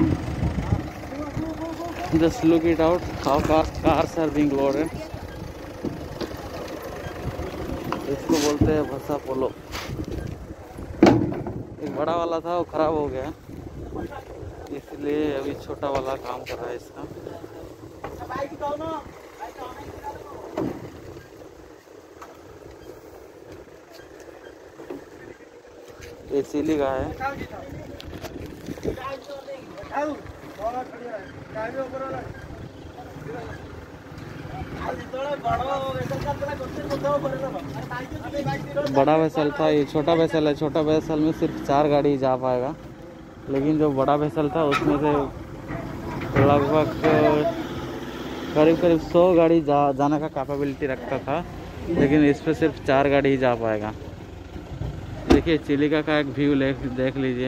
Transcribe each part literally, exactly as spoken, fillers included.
Just look it out how fast cars are being loaded. इसको बोलते हैं भसा पोलो। एक बड़ा वाला था वो खराब हो गया, इसलिए अभी छोटा वाला काम कर रहा है इसका। ये चिली का है। बड़ा वेसल था, ये छोटा वेसल है। छोटा वेसल में सिर्फ चार गाड़ी जा पाएगा, लेकिन जो बड़ा वेसल था उसमें से लगभग करीब करीब सौ गाड़ी जा जाने का कैपेबिलिटी रखता था, लेकिन इस पे सिर्फ चार गाड़ी ही जा पाएगा। देखिए चिलिका का एक व्यू देख लीजिए।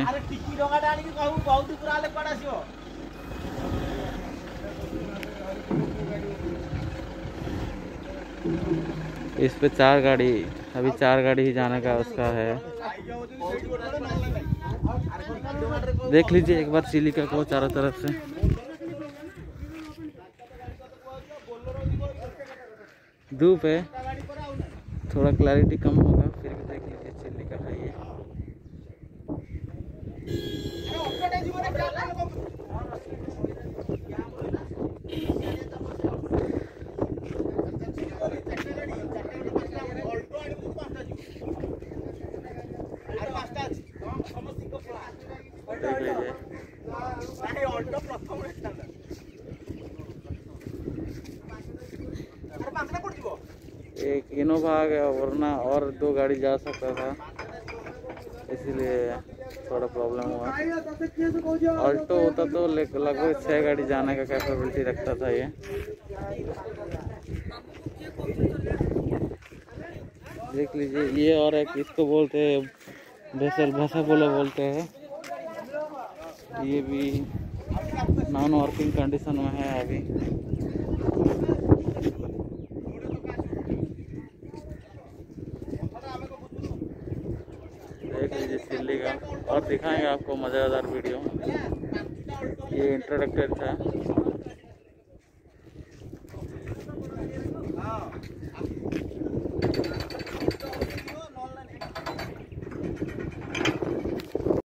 इस पे चार गाड़ी, अभी चार गाड़ी ही जाने का उसका है। देख लीजिए एक बार चिलिका को चारों तरफ से। धूप है, थोड़ा क्लैरिटी कम होगा, फिर भी देख लीजिए चिलिका है ये। एक इनोवा आ गया, वरना और दो गाड़ी जा सकता था, इसीलिए थोड़ा प्रॉब्लम हुआ। ऑल्टो होता तो लगभग छह गाड़ी जाने का कैपेबिलिटी रखता था ये। देख लीजिए ये, और एक इसको बोलते हैं वेसल, भसा पोलो बोलते हैं। ये भी नॉन वर्किंग कंडीशन में है अभी। देख लीजिए चिल्ली का, और दिखाएंगे आपको मज़ेदार वीडियो। ये इंट्रोडक्टर था।